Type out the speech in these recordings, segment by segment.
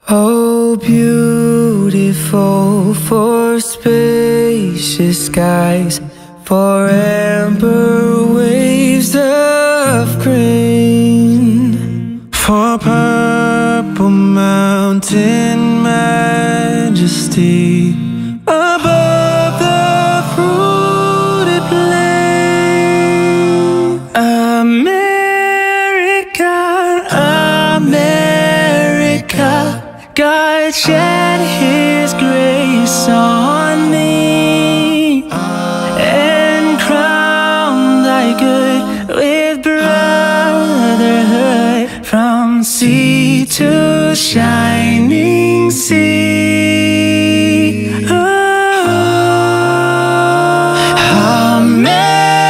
Oh, beautiful for spacious skies, for amber waves of green, for purple mountain majesty above the fruited plain. America, America, God shed His grace on me and crown thy good with brotherhood from sea to shining sea.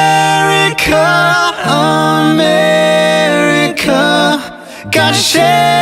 America, America, God shed